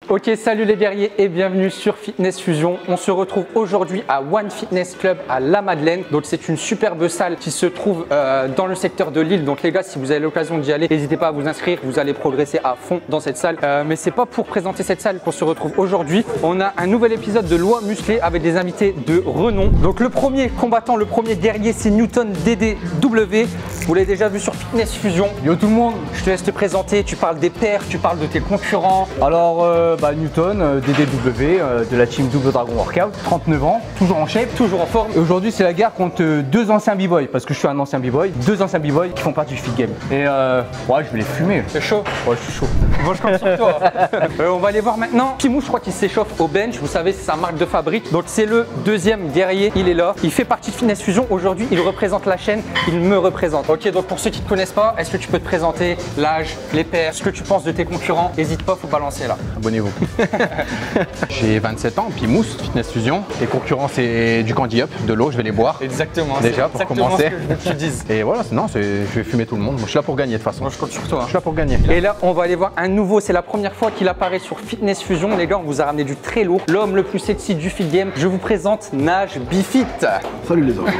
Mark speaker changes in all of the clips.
Speaker 1: Ok, salut les guerriers et bienvenue sur Fitness Fusion. On se retrouve aujourd'hui à One Fitness Club à La Madeleine. Donc c'est une superbe salle qui se trouve dans le secteur de Lille. Donc les gars, si vous avez l'occasion d'y aller, n'hésitez pas à vous inscrire. Vous allez progresser à fond dans cette salle. Mais c'est pas pour présenter cette salle qu'on se retrouve aujourd'hui. On a un nouvel épisode de Loi Musclée avec des invités de renom. Donc le premier combattant, le premier guerrier, c'est Newton DDW. Vous l'avez déjà vu sur Fitness Fusion.
Speaker 2: Yo tout le monde.
Speaker 1: Je te laisse te présenter. Tu parles des pairs, tu parles de tes concurrents.
Speaker 2: Alors Newton, DDW, de la team Double Dragon Workout, 39 ans, toujours en shape,
Speaker 1: Toujours en forme.
Speaker 2: Et aujourd'hui c'est la guerre contre deux anciens b-boys, parce que je suis un ancien b-boy, deux anciens b-boys qui font partie du fit game. Et ouais, je vais les fumer.
Speaker 1: C'est chaud.
Speaker 2: Ouais, je suis chaud.
Speaker 1: Moi je compte sur toi. On va aller voir maintenant. Pimou, je crois qu'il s'échauffe au bench. Vous savez, c'est sa marque de fabrique. Donc c'est le deuxième guerrier. Il est là. Il fait partie de Fitness Fusion. Aujourd'hui, il représente la chaîne. Il me représente. Ok, donc pour ceux qui ne te connaissent pas, est-ce que tu peux te présenter l'âge, les pairs, ce que tu penses de tes concurrents? N'hésite pas, faut balancer là.
Speaker 3: Abonnez-vous. J'ai 27 ans, Pimous, Fitness Fusion. Les concurrents, c'est du Candy Up, de l'eau, je vais les boire.
Speaker 1: Exactement.
Speaker 3: Déjà pour commencer.
Speaker 1: Ce que je veux que tu dises.
Speaker 3: Et voilà, non, je vais fumer tout le monde. Moi, je suis là pour gagner de toute façon.
Speaker 1: Moi, je compte sur toi.
Speaker 3: Je suis là pour gagner.
Speaker 1: Et là, on va aller voir un nouveau. C'est la première fois qu'il apparaît sur Fitness Fusion. Les gars, on vous a ramené du très lourd. L'homme le plus sexy du fit game. Je vous présente Naj Bifit.
Speaker 4: Salut les hommes.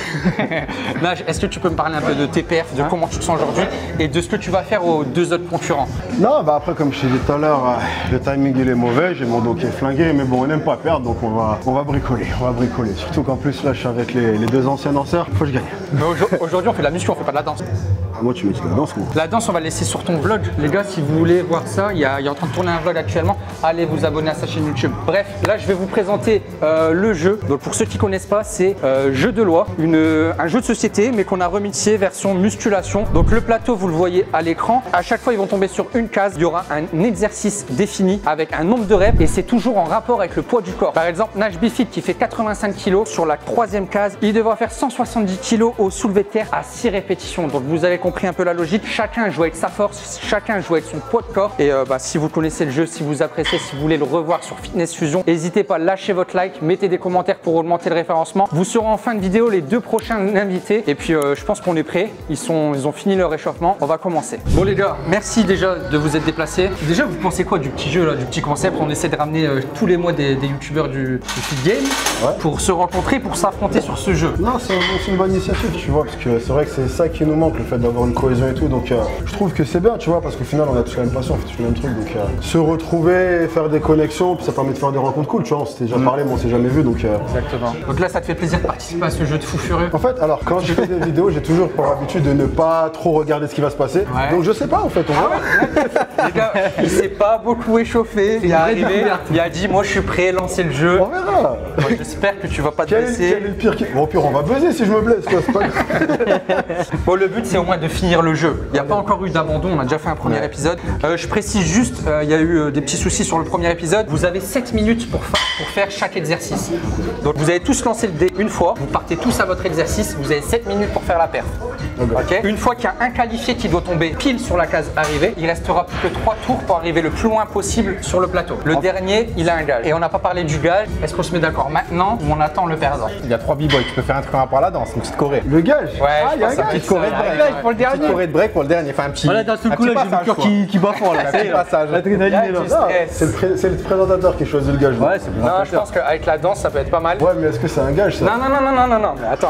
Speaker 1: Naj, est-ce que tu peux me parler un peu de tes perfs, de comment tu te sens aujourd'hui et de ce que tu vas faire aux deux autres concurrents?
Speaker 4: Non, bah après comme je t'ai dit tout à l'heure, le timing il est mauvais, j'ai mon dos qui est flingué, mais bon on n'aime pas perdre donc on va bricoler, Surtout qu'en plus là je suis avec les deux anciens danseurs, faut que je gagne.
Speaker 1: Mais aujourd'hui on fait de la muscu, on fait pas de la danse.
Speaker 4: Ah, moi tu me dis la danse moi.
Speaker 1: La danse on va le laisser sur ton vlog. Les gars, si vous voulez voir ça, il y a en train de tourner un vlog actuellement. Allez vous abonner à sa chaîne YouTube. Bref, là je vais vous présenter le jeu. Donc pour ceux qui connaissent pas, c'est jeu de loi, un jeu de société mais qu'on a remixé version musculation. Donc le plateau vous le voyez à l'écran. À chaque fois ils vont tomber sur une case. Il y aura un exercice défini avec un nombre de reps et c'est toujours en rapport avec le poids du corps. Par exemple, Naj Bifit qui fait 85 kg sur la troisième case, il devra faire 170 kg au soulevé de terre à 6 répétitions. Donc vous avez compris un peu la logique. Chacun joue avec sa force, chacun joue avec son poids de corps. Et si vous connaissez le jeu, si vous appréciez, si vous voulez le revoir sur Fitness Fusion, n'hésitez pas à lâcher votre like, mettez des commentaires pour augmenter le référencement. Vous serez en fin de vidéo les deux prochains invités. Et puis je pense qu'on est prêts. Ils ont fini leur réchauffement. On va commencer. Bon les gars, merci déjà de vous être déplacés. Déjà, vous pensez quoi du petit jeu là, du petit concept? On essaie de ramener tous les mois des youtubeurs du fit game pour se rencontrer, pour s'affronter sur ce jeu.
Speaker 4: Non, c'est une bonne initiative, tu vois, parce que c'est vrai que c'est ça qui nous manque, le fait d'avoir une cohésion et tout, donc je trouve que c'est bien, tu vois, parce qu'au final on a tous la même passion, on fait tous le même truc, donc se retrouver, faire des connexions, puis ça permet de faire des rencontres cool, tu vois, on s'était déjà parlé, mais on s'est jamais vu, donc
Speaker 1: Exactement. Donc là, ça te fait plaisir de participer à ce jeu de fou furieux?
Speaker 4: En fait, alors quand je fais des vidéos, j'ai toujours pour habitude de ne pas trop regarder ce qui va se passer, donc je sais pas en fait, on verra.
Speaker 1: Les gars, il s'est pas beaucoup échauffé, il est arrivé, il a dit moi je suis prêt à lancer le jeu.
Speaker 4: On verra.
Speaker 1: J'espère que tu vas pas te
Speaker 4: Quel
Speaker 1: blesser.
Speaker 4: est le pire qui... Bon, au pire, on va buzzer si je me blesse, quoi, c'est pas grave.
Speaker 1: Bon, le but c'est au moins de finir le jeu. Il n'y a pas encore eu d'abandon, on a déjà fait un premier épisode. Je précise juste, il y a eu des petits soucis sur le premier épisode. Vous avez 7 minutes pour faire chaque exercice. Donc vous avez tous lancé le dé une fois, vous partez tous à votre exercice, vous avez 7 minutes pour faire la perf. Okay. Une fois qu'il y a un qualifié qui doit tomber pile sur la case arrivée, il restera plus que 3 tours pour arriver le plus loin possible sur le plateau. Le dernier, il a un gage. Et on n'a pas parlé du gage. Est-ce qu'on se met d'accord maintenant ou on attend le perdant?
Speaker 3: Il y a 3 b-boys, tu peux faire un truc en rapport à la danse, une petite choré.
Speaker 4: Le gage?
Speaker 1: Ouais,
Speaker 4: il y a un gage.
Speaker 3: Petite choré de break pour le dernier. Petite choré de break pour le dernier, enfin un petit.
Speaker 2: Voilà, d'un seul coup là, j'ai le cœur qui bat fort là.
Speaker 3: Un petit passage.
Speaker 2: L'adrénaline est là.
Speaker 4: C'est le présentateur qui choisit le gage.
Speaker 2: Ouais, c'est bon.
Speaker 1: Non, je pense qu'avec la danse, ça peut être pas mal.
Speaker 4: Ouais, mais est-ce que c'est un gage ça?
Speaker 1: Non, mais attends.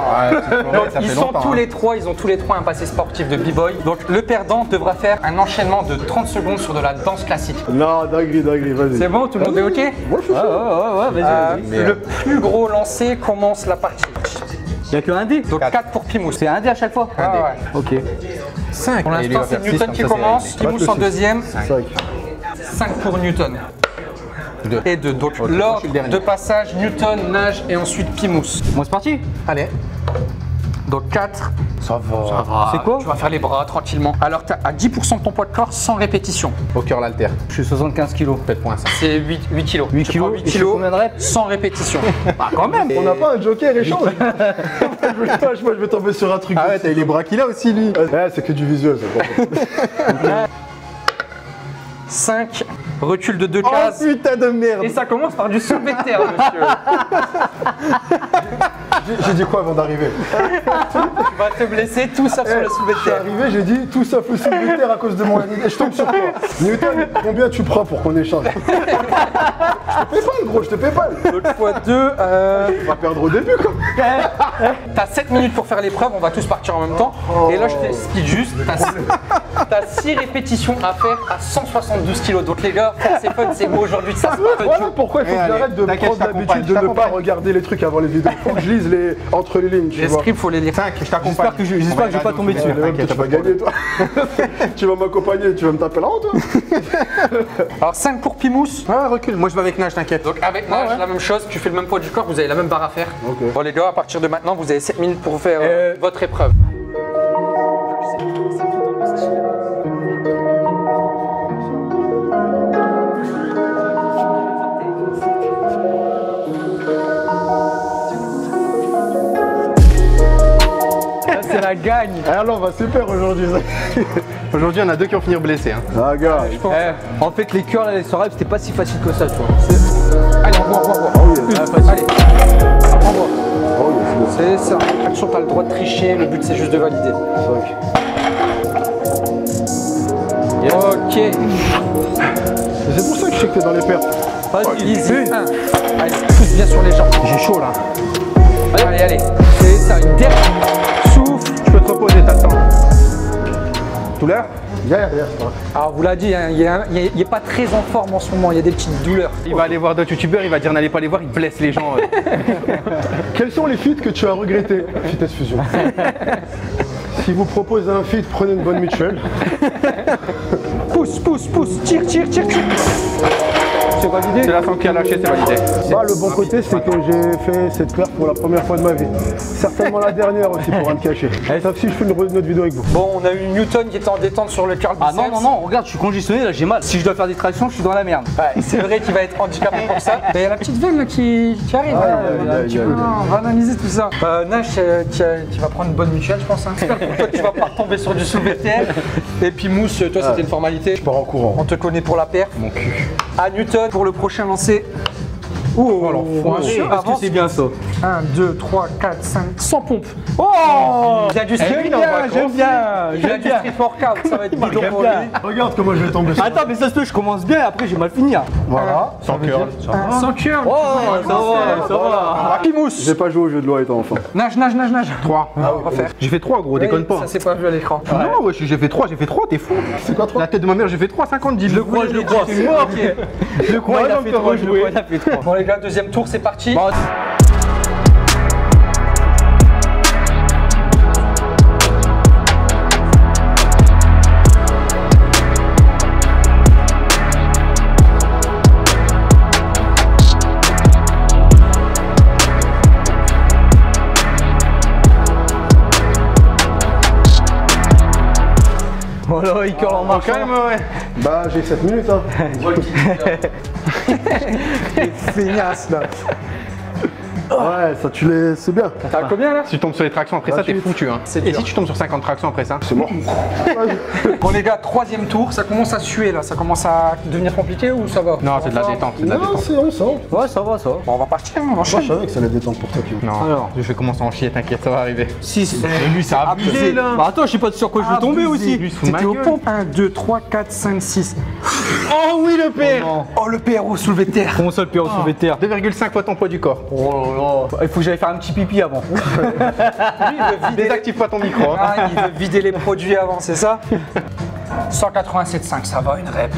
Speaker 1: Ils ont tous les trois un passé sportif de b-boy. Donc le perdant devra faire un enchaînement de 30 secondes sur de la danse classique.
Speaker 4: Non, dinguerie, vas-y.
Speaker 1: C'est bon, tout le monde est ok?
Speaker 4: Moi je suis chaud.
Speaker 2: Vas-y.
Speaker 1: Le plus gros lancé commence la partie.
Speaker 2: Il n'y a que un dé.
Speaker 1: Donc 4 pour Pimous.
Speaker 2: C'est un dé à chaque fois.
Speaker 1: Ah ouais.
Speaker 2: Ok.
Speaker 3: 5.
Speaker 1: Pour l'instant, c'est Newton qui commence, Pimous en deuxième. 5 pour Newton. Et 2. Donc l'ordre de passage, Newton, Naj et ensuite Pimous.
Speaker 2: Bon, c'est parti.
Speaker 1: Allez. Donc 4.
Speaker 3: Ça va.
Speaker 2: C'est quoi?
Speaker 1: Tu vas faire les bras tranquillement. Alors tu as à 10% de ton poids de corps sans répétition.
Speaker 3: Au cœur l'altère.
Speaker 2: Je suis 75 kg.
Speaker 3: Faites-point ça.
Speaker 1: C'est 8 kilos.
Speaker 2: 8
Speaker 1: Tu prends
Speaker 2: kilos.
Speaker 1: 8 kilos
Speaker 2: Combien de reps?
Speaker 1: sans répétition.
Speaker 2: Bah quand même.
Speaker 4: On n'a pas un joker échange. Moi je vais tomber sur un truc.
Speaker 3: Ah ouais, t'as eu les bras qu'il a aussi lui.
Speaker 4: Ouais, c'est que du visuel ça.
Speaker 1: 5, recul de 2
Speaker 3: Oh
Speaker 1: cases.
Speaker 3: putain de merde.
Speaker 1: Et ça commence par du soulevé de terre, monsieur.
Speaker 4: J'ai dit quoi avant d'arriver?
Speaker 1: Tu vas te blesser, tout ça sur le soulevé de
Speaker 4: Je suis
Speaker 1: terre.
Speaker 4: arrivé, j'ai dit tout sauf le soulevé de terre à cause de mon et je tombe sur toi. Newton, combien tu prends pour qu'on échange? Je te paye pas le gros, je te paye pas.
Speaker 1: L'autre fois 2.
Speaker 4: On va perdre au début quoi.
Speaker 1: T'as 7 minutes pour faire l'épreuve, on va tous partir en même temps. Et là, je t'explique juste, t'as 6 répétitions à faire à 172 kg. Donc les gars, c'est fun, c'est beau aujourd'hui, ça se passe.
Speaker 4: Voilà pourquoi il faut que
Speaker 3: allez,
Speaker 4: j'arrête de
Speaker 3: t'inquiète,
Speaker 4: prendre
Speaker 3: je t'accompagne,
Speaker 4: l'habitude de
Speaker 3: je
Speaker 4: ne pas
Speaker 3: t'accompagne.
Speaker 4: regarder les trucs avant les vidéos. Faut que je lise entre les lignes, tu
Speaker 1: Les
Speaker 4: vois.
Speaker 1: scripts, faut les lire.
Speaker 3: 5, je t'accompagne.
Speaker 2: J'espère que je vais pas tomber dessus.
Speaker 4: Tu vas gagner toi. Tu vas m'accompagner, tu vas me taper la honte toi.
Speaker 1: Alors 5 pour Pimous.
Speaker 3: Ah, recule, moi je vais avec Nage, t'inquiète.
Speaker 1: Donc avec Nage, la même chose, tu fais le même poids du corps, vous avez la même barre à faire.
Speaker 4: Ok.
Speaker 1: Bon les gars, à partir de maintenant, vous avez 7 minutes pour faire votre épreuve. C'est la gagne.
Speaker 4: Alors on va super aujourd'hui.
Speaker 3: Aujourd'hui, il y en a 2 qui vont finir blessés. Hein.
Speaker 4: Ah gars.
Speaker 2: En fait, les cœurs, les soirées, c'était pas si facile que ça, tu vois.
Speaker 1: Allez, on voit.
Speaker 4: Ah oui,
Speaker 1: Allez, envoie.
Speaker 4: ah oui, c'est bon.
Speaker 1: C'est ça. Attention, t'as le droit de tricher, le but c'est juste de valider. Ok.
Speaker 4: C'est pour ça que je sais que t'es dans les pertes.
Speaker 1: Vas-y, easy. Allez, pousse bien sur les jambes.
Speaker 3: J'ai chaud là.
Speaker 1: Allez. C'est ça, une dernière. Souffle.
Speaker 3: Tu peux te reposer, t'as le temps. Douleur?
Speaker 4: Derrière, c'est pas grave.
Speaker 1: Alors, vous l'a dit, hein, il n'est pas très en forme en ce moment, il y a des petites douleurs.
Speaker 3: Il va aller voir d'autres youtubeurs, il va dire n'allez pas les voir, il blesse les gens.
Speaker 4: Quels sont les feats que tu as regrettés? Fitness Fusion. Si vous proposez un feat, prenez une bonne mutuelle.
Speaker 1: Pousse, tire. C'est validé.
Speaker 3: C'est la sang qui a lâché, c'est validé.
Speaker 4: Bah, le bon côté, c'est que j'ai fait cette perf pour la première fois de ma vie. Certainement la dernière aussi, pour rien me cacher. Sauf si je fais une autre vidéo avec vous.
Speaker 1: Bon, on a eu Newton qui était en détente sur le curl
Speaker 2: Ah
Speaker 1: biceps.
Speaker 2: non, regarde, je suis congestionné, là, j'ai mal. Si je dois faire des tractions, je suis dans la merde.
Speaker 1: Ouais, c'est vrai qu'il va être handicapé pour ça. Il y a la petite veine là, qui arrive. On va analyser tout ça. Nash, tu vas prendre une bonne mutuelle, je pense. Hein. J'espère que toi, tu vas pas retomber sur du soulevé de terre. Et puis Mousse, toi, c'était une formalité.
Speaker 4: Je pars en courant.
Speaker 1: On te connaît pour la perf.
Speaker 3: Mon cul.
Speaker 1: À Newton pour le prochain lancer. Oh,
Speaker 2: Est-ce que c'est bien ça?
Speaker 1: 1, 2, 3, 4, 5, 100 pompes. Oh, il y a du street
Speaker 2: J'aime bien.
Speaker 1: Il y a du street workout, ça va être bidon pour lui.
Speaker 4: Regarde comment je vais tomber sur.
Speaker 2: Attends, mais ça se peut, je commence bien et après j'ai mal finir.
Speaker 4: Voilà.
Speaker 3: Sans curl.
Speaker 1: Sans curl.
Speaker 2: Oh, ça va.
Speaker 1: Pimousse.
Speaker 4: J'ai pas joué au jeu de loi étant enfant.
Speaker 1: Nage.
Speaker 3: 3.
Speaker 1: Refaire.
Speaker 3: J'ai fait 3 gros, déconne pas.
Speaker 1: Ça s'est pas vu à l'écran.
Speaker 3: Non, ouais, j'ai fait 3, t'es fou.
Speaker 4: C'est quoi 3?
Speaker 3: La tête de ma mère, j'ai fait 3, 50, 10.
Speaker 2: Je le crois. Je le crois, il a fait 3, il a fait 3.
Speaker 1: Bon les gars, deuxième tour, c'est parti.
Speaker 2: Bon, voilà, il curl en marchant.
Speaker 3: Quand même, ouais.
Speaker 4: Bah, j'ai 7 minutes, hein.
Speaker 1: Feignasse là.
Speaker 4: Ouais, ça tu les. C'est bien.
Speaker 1: T'as combien là?
Speaker 3: Si tu tombes sur les tractions après ça, t'es
Speaker 4: 28.
Speaker 3: foutu. Hein.
Speaker 1: C'est
Speaker 3: Et
Speaker 1: dur.
Speaker 3: si tu tombes sur 50 tractions après ça?
Speaker 4: C'est mort.
Speaker 1: Bon les gars, troisième tour, ça commence à suer là, ça commence à devenir compliqué ou ça va?
Speaker 3: Non, c'est de la détente, c'est de la
Speaker 4: Non,
Speaker 3: détente.
Speaker 4: c'est on sent.
Speaker 2: Ouais, ça va, ça va.
Speaker 1: Bon, on va partir, on
Speaker 4: Moi,
Speaker 1: enchaîne.
Speaker 4: je savais que ça allait détendre pour toi, Pio.
Speaker 3: Non,
Speaker 2: Alors.
Speaker 3: je vais commencer à en chier, t'inquiète, ça va arriver.
Speaker 2: Si,
Speaker 3: Lui, ça a abusé là.
Speaker 2: Bah attends, je sais pas sur quoi je vais tomber aussi.
Speaker 3: Lui, sous ma
Speaker 1: C'était aux
Speaker 3: gueule.
Speaker 1: pompes. 1, 2, 3, 4, 5, 6.
Speaker 3: Oh oui, le père.
Speaker 1: Oh le PRO soulevé de terre.
Speaker 2: Comment ça le père au soulevé de terre?
Speaker 3: 2,5 fois ton poids du corps.
Speaker 2: Oh là là. Il faut que j'aille faire un petit pipi avant.
Speaker 1: Lui, il veut vider,
Speaker 3: Désactive pas ton micro. Hein.
Speaker 1: Ah, il veut vider les produits avant, c'est ça? 187,5, ça va, une rep.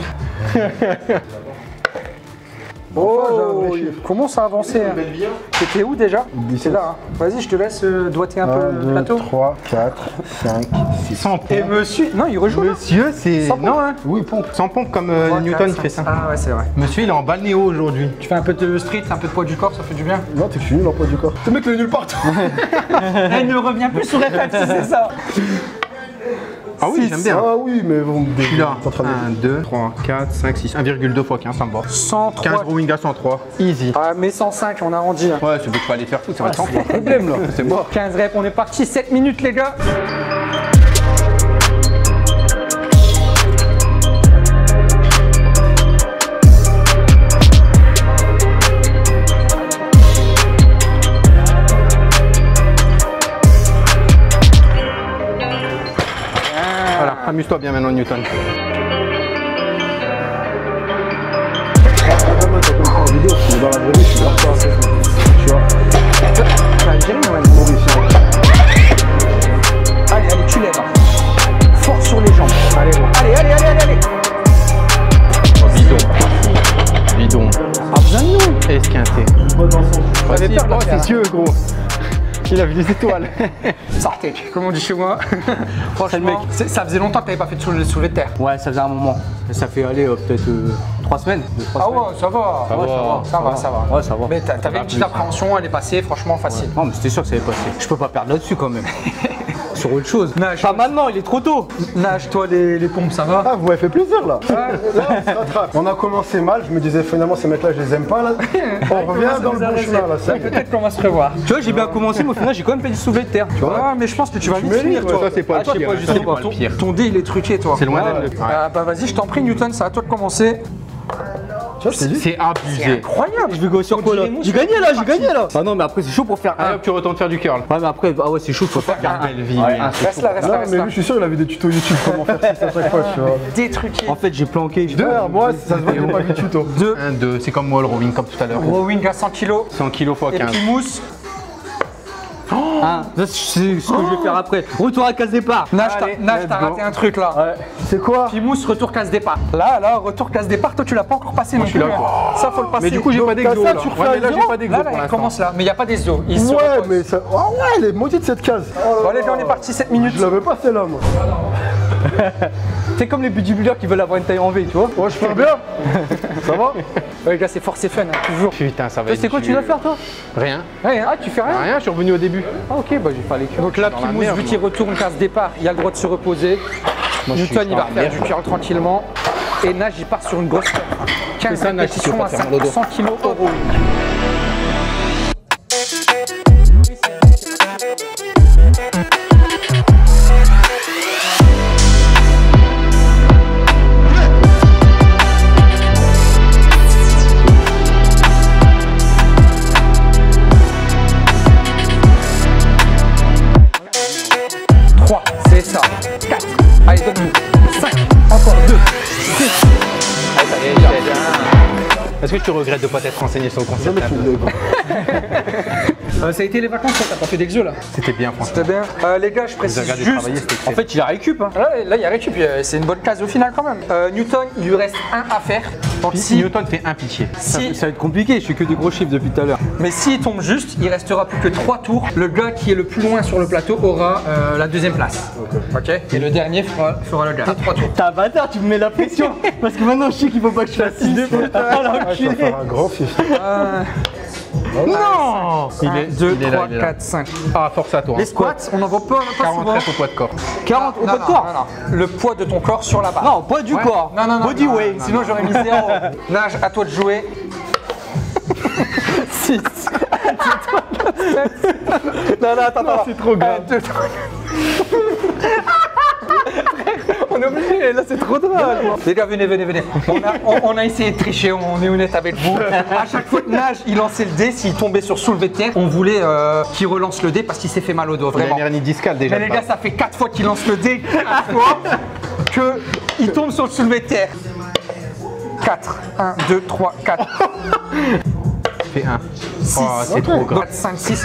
Speaker 1: Oh,
Speaker 4: j'ai un vrai chiffre.
Speaker 1: comment ça a avancé? Hein. C'était où déjà? C'est là. Hein. Vas-y, je te laisse doigter un peu
Speaker 4: 1,
Speaker 1: le
Speaker 4: 2,
Speaker 1: plateau.
Speaker 4: 3, 4, 5, 6.
Speaker 3: Sans
Speaker 1: Et
Speaker 3: pompe.
Speaker 1: monsieur. Non, il rejoue là.
Speaker 3: Monsieur, c'est.
Speaker 1: Sans pompe.
Speaker 3: Non, hein.
Speaker 4: Oui, pompe.
Speaker 3: Sans pompe comme
Speaker 1: 3,
Speaker 3: Newton
Speaker 1: 4,
Speaker 3: qui fait
Speaker 1: 5.
Speaker 3: ça.
Speaker 1: Ah ouais, c'est vrai.
Speaker 3: Monsieur, il est en balnéo aujourd'hui.
Speaker 1: Tu fais un peu de street, un peu de poids du corps, ça fait du bien.
Speaker 4: Non, t'es que je suis nul en poids du corps. Ce mec, il est nul partout.
Speaker 1: Elle ne revient plus sur FF, c'est ça.
Speaker 3: Ah oui, j'aime bien.
Speaker 4: Ah oui, mais bon,
Speaker 3: Je suis là.
Speaker 4: t'es en train de.
Speaker 3: 1, 2, 3, 4, 5, 6. 1,2 fois 15, ça me va.
Speaker 1: 103.
Speaker 3: 15 rowing à 103. Easy.
Speaker 1: Ah, mais 105, on arrondit. Hein.
Speaker 3: Ouais, c'est beaucoup pas aller faire foutre, ça va être 103.
Speaker 2: Problème là.
Speaker 3: C'est mort.
Speaker 1: 15 reps, on est parti. 7 minutes, les gars.
Speaker 3: Amuse-toi bien maintenant, Newton.
Speaker 4: En vidéo, mais dans la vraie vie, je suis grave pas assez. Tu vois.
Speaker 1: C'est Algérien, ouais.
Speaker 4: Mauricien.
Speaker 1: Allez, allez, tu lèves. Fort sur les jambes. Allez, allez, allez, allez, allez, allez.
Speaker 3: Bidon. Bidon.
Speaker 1: Ah, besoin de nous.
Speaker 3: Esquinté.
Speaker 1: J'avais peur de la faire.
Speaker 3: ses yeux, gros. Il a vu les étoiles.
Speaker 1: Sortez, comme on dit chez moi. Franchement, ça faisait longtemps que tu n'avais pas fait de soulevé de terre.
Speaker 2: Ouais, ça faisait un moment. Ça fait aller peut-être 3 semaines.
Speaker 1: Ah ouais, ça va. Ça va.
Speaker 2: Ouais, ça va.
Speaker 1: Mais t'avais une petite appréhension, elle est passée, franchement facile.
Speaker 2: Non, mais c'était sûr que ça allait passer. Je peux pas perdre là-dessus quand même. Sur autre chose.
Speaker 1: Nage.
Speaker 2: Pas maintenant, il est trop tôt.
Speaker 1: Nage, toi, les pompes, ça va?
Speaker 4: Ah, vous m'avez fait plaisir là. Là, on se rattrape. On a commencé mal, je me disais finalement ces mecs-là, je les aime pas là. On revient dans le bon chemin là. C'est
Speaker 1: Peut-être qu'on va se revoir.
Speaker 2: Tu vois, j'ai bien commencé, mais au final, j'ai quand même fait du soulevé de terre. Tu vois.
Speaker 1: Ah, mais je pense que tu vas vite finir,
Speaker 4: ouais,
Speaker 1: toi.
Speaker 3: Ça, c'est pas
Speaker 2: Ah, je sais pas, je sais pas.
Speaker 1: Ton dé, il est truqué, toi.
Speaker 3: C'est loin d'être le.
Speaker 1: Ah, bah vas-y, je t'en prie, Newton, c'est à toi de commencer.
Speaker 4: Tu vois, je t'ai dit.
Speaker 3: C'est abusé.
Speaker 1: Incroyable.
Speaker 2: Je vais go sur quoi là? J'ai gagné là. Ah non, mais après, c'est chaud pour faire
Speaker 3: Allez
Speaker 2: un.
Speaker 3: hop, tu retournes faire du curl.
Speaker 2: Ouais, mais après, ah ouais, c'est chaud pour faire un.
Speaker 3: Belle vie.
Speaker 2: Ouais,
Speaker 1: Reste là, reste là,
Speaker 4: Non,
Speaker 1: reste
Speaker 4: mais
Speaker 1: là.
Speaker 4: lui, je suis sûr, il avait des tutos YouTube comment faire 6 à chaque fois, tu vois.
Speaker 1: Détruqué.
Speaker 2: En fait, j'ai planqué.
Speaker 4: Frère, moi, ça se voit que j'ai pas vu de tuto.
Speaker 1: 2.
Speaker 3: 1, 2, c'est comme moi le rowing comme tout à l'heure.
Speaker 1: Rowing à 100 kg.
Speaker 3: 100 kg x
Speaker 1: Et
Speaker 3: 15.
Speaker 1: puis mousse.
Speaker 2: Ça, c'est ce que je vais faire après. Retour à case départ.
Speaker 1: Nage,
Speaker 2: Allez,
Speaker 1: t'as raté un truc là.
Speaker 2: Ouais.
Speaker 4: C'est quoi?
Speaker 1: Puis mousse, retour casse départ. Là, retour casse départ, toi tu l'as pas encore passé non plus.
Speaker 3: là,
Speaker 1: hein. Ça faut le passer.
Speaker 3: Mais du coup, j'ai pas d'exo
Speaker 4: ça,
Speaker 3: là.
Speaker 4: tu refais
Speaker 3: Ouais, mais
Speaker 4: un
Speaker 3: là, j'ai
Speaker 4: zéro
Speaker 3: pas d'exo
Speaker 1: Là,
Speaker 3: pour
Speaker 1: il
Speaker 3: l'instant.
Speaker 1: commence là, mais il n'y a pas des os. Il se
Speaker 4: Ouais,
Speaker 1: repose.
Speaker 4: mais ça. Ah ouais, elle est maudite cette case.
Speaker 1: Bon, allez, on est parti 7 minutes.
Speaker 4: Je l'avais pas celle-là, moi.
Speaker 2: C'est comme les bodybuilders qui veulent avoir une taille en V, tu vois.
Speaker 4: Ouais, je fais bien. Ça va?
Speaker 1: Ouais, les gars, c'est force et fun, hein, toujours.
Speaker 3: Putain, ça va être.
Speaker 2: C'est quoi tu vas faire toi?
Speaker 3: Rien.
Speaker 1: Ouais, ah, tu fais rien.
Speaker 3: Rien, je suis revenu au début.
Speaker 2: Ah ok, bah je vais faire les curls.
Speaker 1: Donc là,
Speaker 3: Dans
Speaker 1: petit
Speaker 3: la
Speaker 1: mousse,
Speaker 3: merde,
Speaker 1: vu qu'il retourne casse départ, il a le droit de se reposer. Newton, il va refaire du curl tranquillement. Et Nage, il part sur une grosse 15
Speaker 3: ça, Nage, si tu veux
Speaker 1: répétitions
Speaker 3: pas
Speaker 1: à
Speaker 3: te faire mal au dos.
Speaker 1: 100 kg au rowing. C'est ça. 4. Allez, donne-nous. 5. Encore 2. 6. Allez, ça y est, bien.
Speaker 3: Est-ce que tu regrettes de pas t'être renseigné sur le concept?
Speaker 4: Jamais fait une vidéo.
Speaker 1: Ça a été les vacances, t'as pas fait d'exo là?
Speaker 3: C'était bien, franchement.
Speaker 1: C'était bien. Les gars, je précise
Speaker 3: regardé
Speaker 1: juste.
Speaker 3: travailler, c'était
Speaker 2: En fait, il a récup. Hein.
Speaker 1: Là, il y a récup, c'est une bonne case au final quand même. Newton, il lui reste un à faire. Donc si,
Speaker 3: Newton fait un pitié.
Speaker 1: si-
Speaker 2: Ça va être compliqué, je suis que des gros chiffres depuis tout à l'heure.
Speaker 1: mais s'il tombe juste, il restera plus que 3 tours. Le gars qui est le plus loin sur le plateau aura la deuxième place. Ok. Et le dernier fera le gars. 3 tours.
Speaker 2: T'as un bâtard, tu me mets la pression. Parce que maintenant je sais qu'il faut pas que je fasse 6
Speaker 4: Ah, je vais faire un grand fiche.
Speaker 3: Non!
Speaker 1: 1, 2,
Speaker 3: il est là,
Speaker 1: 3,
Speaker 3: il est là.
Speaker 1: 4, 5.
Speaker 3: Ah, force à toi.
Speaker 1: Les squats, on n'en voit pas souvent.
Speaker 3: 43 au poids de corps.
Speaker 2: 40 au
Speaker 1: Non,
Speaker 2: poids de
Speaker 1: non,
Speaker 2: corps.
Speaker 1: non, non. Le poids de ton corps sur la barre.
Speaker 2: Non, poids du corps.
Speaker 1: Non.
Speaker 2: Body
Speaker 1: non,
Speaker 2: weight.
Speaker 1: non, sinon j'aurais mis 0. Nage, à toi de jouer. 6. Non, attends.
Speaker 3: C'est trop grave.
Speaker 1: 1, 2, 3. On est obligé, là c'est trop drôle. Les gars, venez. On a essayé de tricher, on est honnête avec vous. À chaque fois que Nage, il lançait le dé, s'il tombait sur soulevé de terre, on voulait qu'il relance le dé parce qu'il s'est fait mal au dos,
Speaker 3: Il a
Speaker 1: vraiment.
Speaker 3: une hernie discale déjà.
Speaker 1: Mais les gars, ça fait 4 fois qu'il lance le dé, 4 fois qu'il tombe sur le soulevé de terre. 4, 1, 2, 3, 4,
Speaker 3: fait 1.
Speaker 1: 6,
Speaker 3: Oh, c'est trop grave.
Speaker 1: 4, 5, 6.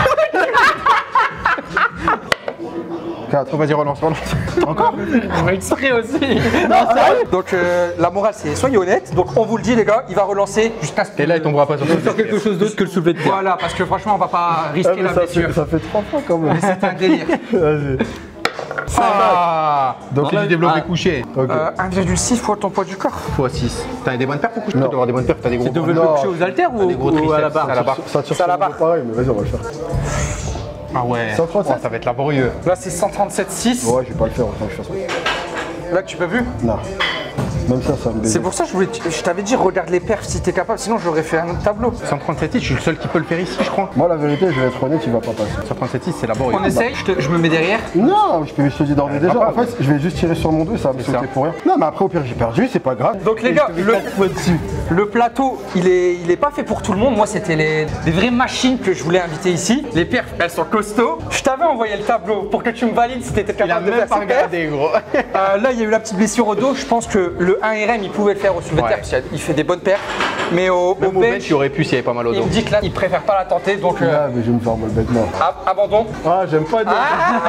Speaker 3: Oh, vas-y, relance.
Speaker 1: Encore. On va exprès aussi. Donc la morale c'est soyez honnêtes. Donc on vous le dit les gars, il va relancer jusqu'à ce que.
Speaker 3: Et là, il tombera pas sur
Speaker 2: Faire quelque chose d'autre que le soulevé de terre.
Speaker 1: Voilà, parce que franchement on va pas
Speaker 4: Ah,
Speaker 1: risquer
Speaker 4: mais
Speaker 1: la blessure.
Speaker 4: ça fait 3 fois quand même.
Speaker 1: C'est un délire.
Speaker 4: Vas-y.
Speaker 3: Ah! Donc, c'est du développé
Speaker 2: ah.
Speaker 3: couché.
Speaker 4: Ok.
Speaker 1: 1,6 fois ton poids du corps.
Speaker 3: Fois 6. T'as des bonnes perfs pour coucher? Tu dois avoir des bonnes perfs, t'as des gros.
Speaker 2: C'est développé
Speaker 4: Non.
Speaker 2: couché aux haltères ou
Speaker 3: Des gros
Speaker 2: ou à la
Speaker 3: triceps,
Speaker 2: barre?
Speaker 3: à la barre.
Speaker 4: Ça tire
Speaker 1: Ça
Speaker 4: sur
Speaker 1: la
Speaker 4: le dos
Speaker 1: barre.
Speaker 4: pareil, mais vas-y, on va le faire.
Speaker 3: Ah ouais.
Speaker 4: 137.
Speaker 3: Oh, ça va être laborieux.
Speaker 1: Là c'est 137,6.
Speaker 4: Ouais, je vais pas le faire, autant que je fasse ça.
Speaker 1: Là tu peux plus.
Speaker 4: Non. Même ça me
Speaker 1: C'est
Speaker 4: baise.
Speaker 1: pour ça que je t'avais dit, regarde les perfs si t'es capable, sinon j'aurais fait un autre tableau.
Speaker 3: 137 je suis le seul qui peut le faire ici, je crois.
Speaker 4: Moi, la vérité, je vais être honnête, il va pas passer.
Speaker 3: 137 c'est laborieux.
Speaker 1: On essaye, je me mets derrière.
Speaker 4: Non, je te dis d'ores et déjà. En fait, je vais juste tirer sur mon dos, ça va me
Speaker 3: C'est
Speaker 4: sauter
Speaker 3: ça.
Speaker 4: pour rien. Non, mais après, au pire, j'ai perdu, c'est pas grave.
Speaker 1: Donc les gars, le plateau, il est pas fait pour tout le monde. Moi, c'était des vraies machines que je voulais inviter ici. Les perfs, elles sont costauds. Je t'avais envoyé le tableau pour que tu me valides si t'étais
Speaker 3: Il a
Speaker 1: capable de
Speaker 3: même
Speaker 1: faire
Speaker 3: pas
Speaker 1: ces perfs.
Speaker 3: regardé, gros.
Speaker 1: Là, il y a eu la petite blessure au dos. Je pense que le 1RM, il pouvait le faire au soulevé de
Speaker 3: Ouais.
Speaker 1: terre parce qu'il fait des bonnes perfs. Mais au
Speaker 3: Même au bench,
Speaker 1: bench,
Speaker 3: il aurait pu s'il y avait pas mal au
Speaker 1: il
Speaker 3: dos.
Speaker 1: me dit que là, il préfère pas la tenter. Donc,
Speaker 4: Ah, mais je vais me faire mal bête, moi.
Speaker 1: abandon.
Speaker 4: Ah, j'aime pas dire.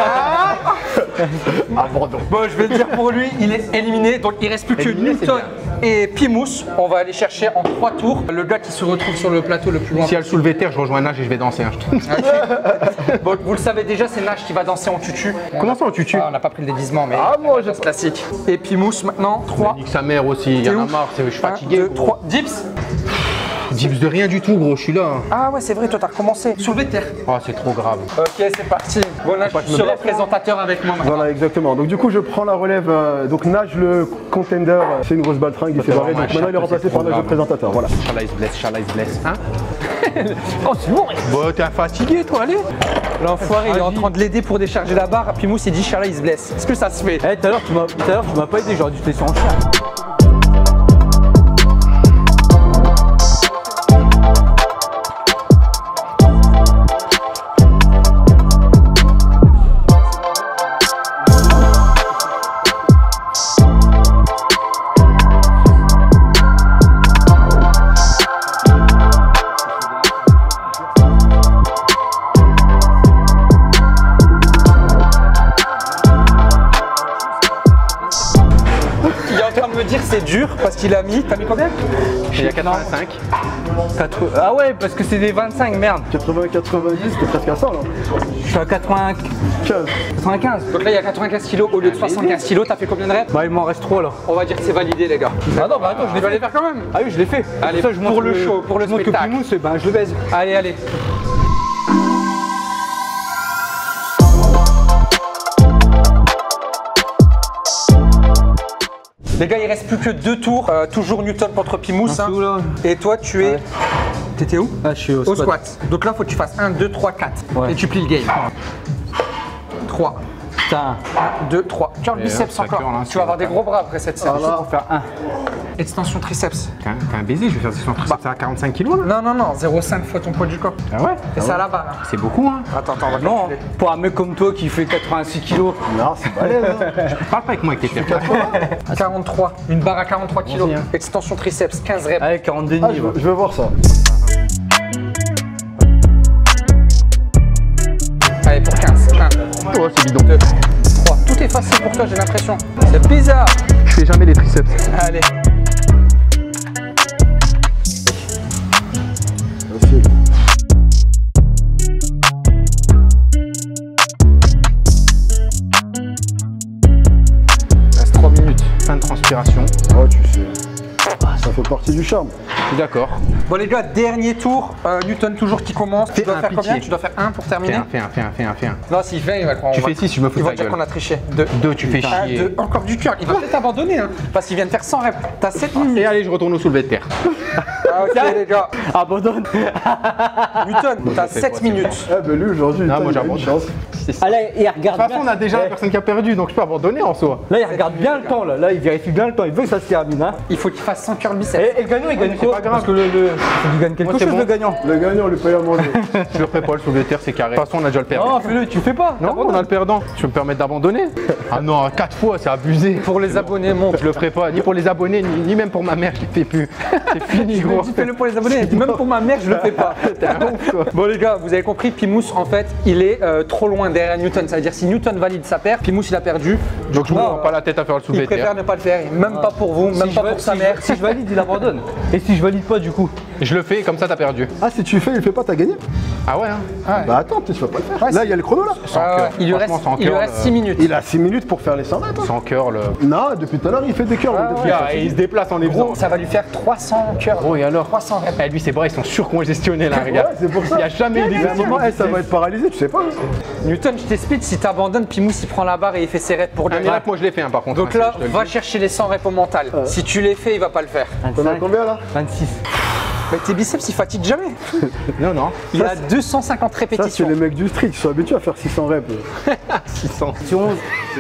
Speaker 3: Abandon.
Speaker 1: Bon, je vais le dire pour lui, il est éliminé. Donc, il reste plus que
Speaker 3: Éliminé, c'est
Speaker 1: Newton et Pimous. On va aller chercher en 3 tours le gars qui se retrouve sur le plateau le plus loin.
Speaker 3: Si elle soulevé terre, je rejoins Nage et je vais danser. Hein, je te-
Speaker 1: Bon, vous le savez déjà, c'est Nash qui va danser en tutu.
Speaker 3: Comment ça en tutu?
Speaker 1: Ah, on n'a pas pris le déguisement, mais
Speaker 4: moi,
Speaker 1: c'est classique. Et Pimous maintenant, 3.
Speaker 3: Nique sa mère aussi, il y en a marre, je suis fatigué.
Speaker 1: 2,
Speaker 3: gros.
Speaker 1: 3. Dips.
Speaker 3: Dips de rien du tout, gros, je suis là. Hein.
Speaker 1: Ah ouais, c'est vrai, toi t'as recommencé. Soulevé de terre.
Speaker 3: Oh, c'est trop grave.
Speaker 1: Ok, c'est parti. Bon, Nash, tu seras présentateur avec moi maintenant.
Speaker 4: Voilà, exactement. Donc, du coup, je prends la relève. Donc, Nage, le contender, c'est une grosse baltringue, il s'est barré. Donc, maintenant, il est remplacé par Nage, le présentateur. Voilà.
Speaker 3: Inch'Allah, il se blesse, Inch'Allah, il se blesse. Hein? Oh, c'est bon. Bon, t'es fatigué, toi, allez.
Speaker 1: L'enfoiré, il est en train de l'aider pour décharger la barre. Pimous, il dit Charles, il se blesse. Est-ce que ça se fait?
Speaker 2: Eh, tout à l'heure, tu m'as pas aidé, j'aurais dû te laisser en chien.
Speaker 1: Il est en train de me dire c'est dur parce qu'il a mis. T'as mis combien?
Speaker 3: Il y a 85.
Speaker 2: Ah ouais, parce que c'est des 25, merde.
Speaker 4: 80, 90, t'es presque à 100 là.
Speaker 2: Je suis à 95.
Speaker 4: 15.
Speaker 1: Donc là, il y a 95 kilos au lieu de 75 kilos. T'as fait combien de reps?
Speaker 2: Bah, il m'en reste 3 là.
Speaker 1: On va dire que c'est validé, les gars.
Speaker 2: Ah non, bah attends,
Speaker 1: Je vais les faire quand même.
Speaker 2: Ah oui, je l'ai fait.
Speaker 1: Allez,
Speaker 2: Comme ça,
Speaker 1: pour le show, pour le
Speaker 2: je montre que
Speaker 1: spectacle.
Speaker 2: Pimous, ben, je le baise.
Speaker 1: Allez, allez. Les gars, il reste plus que 2 tours. Toujours Newton contre Pimous. Hein.
Speaker 2: Où, là?
Speaker 1: Et toi, tu es.
Speaker 2: Ouais.
Speaker 1: T'étais où?
Speaker 2: Ah, je suis au
Speaker 1: Au
Speaker 2: squat.
Speaker 1: squat. Donc là, faut que tu fasses 1, 2, 3, 4.
Speaker 2: Ouais.
Speaker 1: Et tu plies le game. 3,
Speaker 2: Putain.
Speaker 1: 1, 2, 3. Tiens, le
Speaker 3: Et
Speaker 1: biceps
Speaker 3: ça
Speaker 1: encore.
Speaker 3: cure, là,
Speaker 1: Tu
Speaker 3: c'est
Speaker 1: vas avoir des gros bras après cette séance.
Speaker 2: Pour faire 1.
Speaker 1: Extension triceps.
Speaker 3: T'as un baiser, je vais faire 630, ça à 45 kilos là.
Speaker 1: Non, 0,5 fois ton poids du corps.
Speaker 3: Ah ouais?
Speaker 1: Et ça là-bas. Là.
Speaker 3: C'est beaucoup, hein.
Speaker 1: Attends, on va
Speaker 2: Non,
Speaker 1: calculer.
Speaker 2: pour un mec comme toi qui fait 86 kilos.
Speaker 4: Non, c'est balèze. Hein.
Speaker 3: Parle pas avec moi avec tes terres.
Speaker 1: 43. Une barre à 43 kg.
Speaker 3: Vas-y, hein.
Speaker 1: Extension triceps, 15 reps.
Speaker 2: Allez, 42
Speaker 4: Ah,
Speaker 2: niveaux.
Speaker 4: je veux voir ça.
Speaker 1: Allez, pour 15. 1,
Speaker 3: Oh, c'est bidon.
Speaker 1: 2, 3. Tout est facile pour toi, j'ai l'impression. C'est bizarre.
Speaker 3: Je fais jamais les triceps.
Speaker 1: Allez.
Speaker 4: Facile.
Speaker 3: Reste 3 minutes. Fin de transpiration.
Speaker 4: Oh, tu sais. Ça fait partie du charme.
Speaker 3: Je suis d'accord.
Speaker 1: Bon les gars, dernier tour. Newton toujours qui commence. Tu
Speaker 3: Fais
Speaker 1: dois
Speaker 3: un
Speaker 1: faire
Speaker 3: pitié.
Speaker 1: combien? Tu dois faire 1 pour terminer.
Speaker 3: Fais un.
Speaker 1: Non, s'il fait, il va croire.
Speaker 3: Tu fais 6, je me fous
Speaker 1: Ils
Speaker 3: de
Speaker 1: vont
Speaker 3: ta
Speaker 1: dire
Speaker 3: gueule.
Speaker 1: qu'on a triché. 2.
Speaker 3: 2, tu fais chier.
Speaker 1: Encore du cœur. Il va peut-être abandonner, hein, parce qu'il vient de faire 100 reps. T'as 7 minutes.
Speaker 3: Et allez, je retourne au soulevé de terre.
Speaker 1: Ah, ok les gars.
Speaker 2: Abandonne.
Speaker 1: Newton, t'as 7 minutes.
Speaker 4: Eh ben lui aujourd'hui,
Speaker 3: Ah,
Speaker 4: putain,
Speaker 3: moi,
Speaker 4: il a une
Speaker 3: j'abandonne.
Speaker 4: chance.
Speaker 2: Allez, il
Speaker 3: De
Speaker 2: regarde
Speaker 3: toute façon, on a déjà la
Speaker 2: Eh,
Speaker 3: personne qui a perdu, donc je peux abandonner en soi.
Speaker 2: Là, il regarde bien le temps. Là, il vérifie bien le temps. Il veut que ça se termine. Hein.
Speaker 1: Il faut qu'il fasse 100 curls biceps.
Speaker 2: Et le gagnant, il gagne
Speaker 3: c'est
Speaker 2: quoi?
Speaker 3: pas grave.
Speaker 2: Parce que il gagne quelque
Speaker 3: Moi, c'est
Speaker 2: chose,
Speaker 3: bon.
Speaker 2: le gagnant.
Speaker 4: Le gagnant, on lui paye à manger.
Speaker 3: Je le ferai pas, le soulevé de terre, c'est carré. De toute façon, on a déjà le perdu.
Speaker 2: Non, fais-le, tu le fais pas.
Speaker 3: Non, on a le perdant. Tu peux me permettre d'abandonner? Ah non, 4 fois, c'est abusé.
Speaker 1: Pour les abonnés, montre.
Speaker 3: Je le ferai pas, ni pour les abonnés, ni même pour ma mère, je le fais plus. C'est fini, gros.
Speaker 1: Fais-le pour les abonnés. Même pour ma mère, je le fais pas.
Speaker 3: T'es un ouf, quoi.
Speaker 1: Bon les gars, vous avez compris, Pimous en fait, il est trop loin derrière Newton. Ça veut dire si Newton valide sa paire, Pimous il a perdu.
Speaker 3: Donc je me
Speaker 1: coup,
Speaker 3: prends pas la tête à faire le
Speaker 1: Il
Speaker 3: soulevé de
Speaker 1: préfère
Speaker 3: terre.
Speaker 1: ne pas le faire, même pas pour vous, même pas pour sa mère.
Speaker 2: Si je valide, il abandonne. Et si je valide pas, du coup?
Speaker 3: Je le fais, comme ça t'as perdu.
Speaker 4: Ah, si tu fais, il fait pas, t'as gagné.
Speaker 3: Ah ouais, hein.
Speaker 4: Bah attends, tu vas pas le faire.
Speaker 1: Ouais,
Speaker 4: là, il y a le chrono là.
Speaker 1: Il lui reste,
Speaker 3: Franchement, sans
Speaker 1: il lui
Speaker 3: curl,
Speaker 1: reste 6 minutes.
Speaker 4: Il a 6 minutes pour faire les 100 mètres.
Speaker 3: Sans curl.
Speaker 4: Non, depuis tout à l'heure, il fait des curls.
Speaker 1: Ah,
Speaker 4: depuis-
Speaker 3: Et il se déplace en les faisant.
Speaker 1: Gros, ça va lui faire 300 curls.
Speaker 3: Oh, et alors
Speaker 1: 300 reps.
Speaker 3: Eh, lui, ses bras, ils sont surcongestionnés là, regarde.
Speaker 4: Ouais, c'est pour ça.
Speaker 3: Il n'y a jamais eu
Speaker 4: Il y a un moment, ça va être paralysé, tu sais pas.
Speaker 1: Newton, je t'explique, si t'abandonnes, puis Mousse il prend la barre et il fait ses reps pour
Speaker 3: Ah,
Speaker 1: lui.
Speaker 3: mais là, moi, je l'ai fait, hein, par contre.
Speaker 1: Donc
Speaker 3: hein,
Speaker 1: là,
Speaker 3: je te le
Speaker 1: va
Speaker 3: dis.
Speaker 1: chercher les 100 reps au mental. Si tu les fais, il va pas le faire.
Speaker 4: T'en as combien là?
Speaker 2: 26.
Speaker 1: Mais tes biceps, ils fatiguent jamais.
Speaker 3: Non, non.
Speaker 1: Il a 250
Speaker 4: Ça, c'est
Speaker 1: répétitions.
Speaker 4: les mecs du street, ils sont habitués à faire 600 reps.
Speaker 3: 600.
Speaker 2: 11.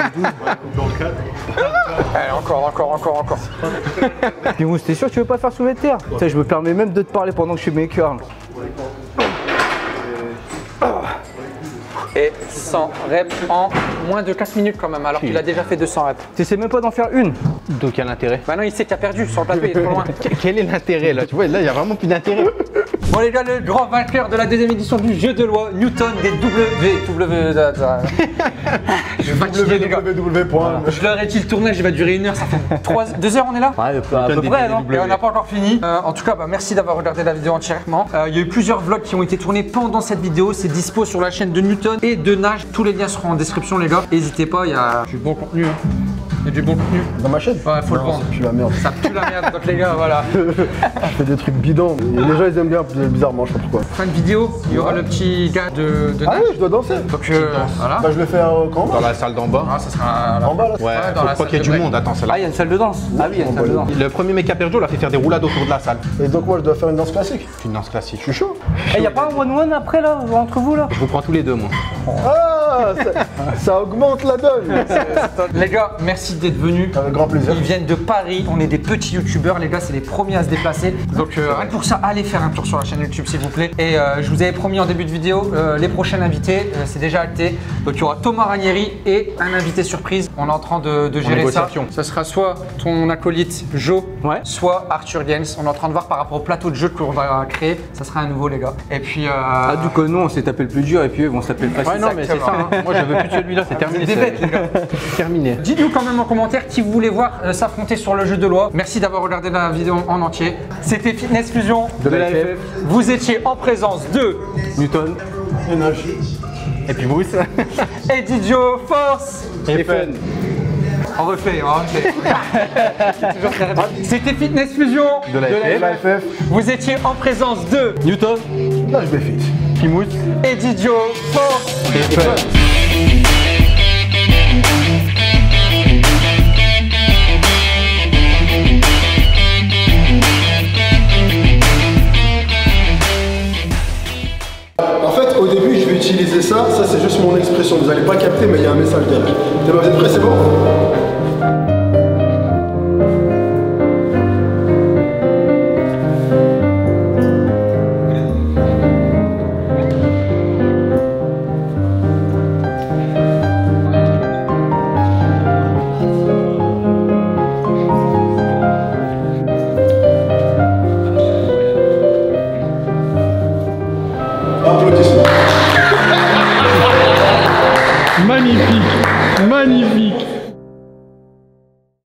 Speaker 1: Allez, encore.
Speaker 2: Puis Mousse, t'es sûr que tu veux pas faire soulever de terre? Tu sais, je me permets même de te parler pendant que je fais mes curls.
Speaker 1: Et 100 reps en moins de 4 minutes quand même, alors qu'il a déjà fait 200 reps.
Speaker 2: T'essaies même pas d'en faire une.
Speaker 3: Donc, quel intérêt?
Speaker 1: Maintenant, il sait qu'il a perdu sur le plateau, il est trop loin.
Speaker 3: Quel est l'intérêt là? Tu vois, là, il n'y a vraiment plus d'intérêt.
Speaker 1: Bon les gars, le grand vainqueur de la deuxième édition du jeu de loi, Newton des Je vais fatiguer les gars. Je leur ai dit le tournage, il va durer 1 heure, ça fait 2 heures on est là.
Speaker 2: Ouais, à peu près, non?
Speaker 1: Et on n'a pas encore fini. En tout cas, merci d'avoir regardé la vidéo entièrement. Il y a eu plusieurs vlogs qui ont été tournés pendant cette vidéo. C'est dispo sur la chaîne de Newton et de Nage. Tous les liens seront en description les gars. N'hésitez pas, il y a du bon contenu. Il y a du bon contenu.
Speaker 4: Dans ma chaîne?
Speaker 1: Ouais, faut le vendre.
Speaker 4: Je suis la merde.
Speaker 1: Ça pue la merde. Donc les gars, voilà.
Speaker 4: Je fais des trucs bidons. Et les gens, ils aiment bien, bizarrement, je sais pas pourquoi.
Speaker 1: Fin de vidéo, il y aura le petit gars de
Speaker 4: Ah
Speaker 1: Nage.
Speaker 4: oui, je dois danser.
Speaker 1: Donc voilà.
Speaker 4: Bah, je le fais quand
Speaker 3: Dans la salle d'en bas.
Speaker 1: Ah, ça sera
Speaker 4: En bas là.
Speaker 3: Ouais,
Speaker 1: dans la
Speaker 3: faut
Speaker 1: salle
Speaker 3: qu'il y ait
Speaker 1: de
Speaker 3: du
Speaker 1: break.
Speaker 3: monde. Attends, c'est là.
Speaker 2: Ah, il y a une salle de danse. Ah oui, il y a une salle de danse.
Speaker 3: Le premier mec à perdu, l'a fait faire des roulades autour de la salle.
Speaker 4: Et donc, moi, je dois faire une danse classique.
Speaker 3: C'est une danse classique.
Speaker 4: Je suis chaud.
Speaker 2: Eh, y a pas un one-one après là, entre vous là?
Speaker 3: Je vous prends tous les deux, moi.
Speaker 4: Ah, ça augmente la donne.
Speaker 1: Les gars, merci d'être venus.
Speaker 4: Avec grand plaisir.
Speaker 1: Ils viennent de Paris, on est des petits youtubeurs, les gars, c'est les premiers à se déplacer. Donc rien que pour ça, allez faire un tour sur la chaîne YouTube s'il vous plaît. Et je vous avais promis en début de vidéo, les prochains invités, c'est déjà acté. Donc il y aura Thomas Ranieri et un invité surprise. On est en train de gérer ça.
Speaker 3: négociation.
Speaker 1: Ça sera soit ton acolyte Joe,
Speaker 2: Ouais.
Speaker 1: soit Arthur Gaines. On est en train de voir par rapport au plateau de jeu que l'on va créer. Ça sera un nouveau les gars. Et puis...
Speaker 2: Ah, du coup, nous on s'est tapé le plus dur et puis eux vont se taper le facile.
Speaker 3: Ouais, non, mais c'est ça. Hein. Moi, je veux plus de celui-là. C'est terminé.
Speaker 1: des bêtes, les gars.
Speaker 3: C'est terminé.
Speaker 1: Dites-nous quand même en commentaire qui vous voulez voir s'affronter sur le jeu de loi. Merci d'avoir regardé la vidéo en entier. C'était Fitness Fusion
Speaker 2: De la FF.
Speaker 1: Vous étiez en présence de
Speaker 2: Newton.
Speaker 4: Et nage.
Speaker 3: Et puis Mousse.
Speaker 1: et Didio Force.
Speaker 3: Et fun.
Speaker 1: On refait. C'est toujours très rapide. C'était Fitness Fusion
Speaker 3: De la FF.
Speaker 4: La FF.
Speaker 1: Vous étiez en présence de
Speaker 2: Newton.
Speaker 4: Là, je vais fit.
Speaker 3: Puis Mousse.
Speaker 1: et Didio Force.
Speaker 3: Et fun.
Speaker 4: En fait, au début, je vais utiliser ça. Ça, c'est juste mon expression. Vous n'allez pas capter, mais il y a un message derrière. T'es pas prêt, c'est bon?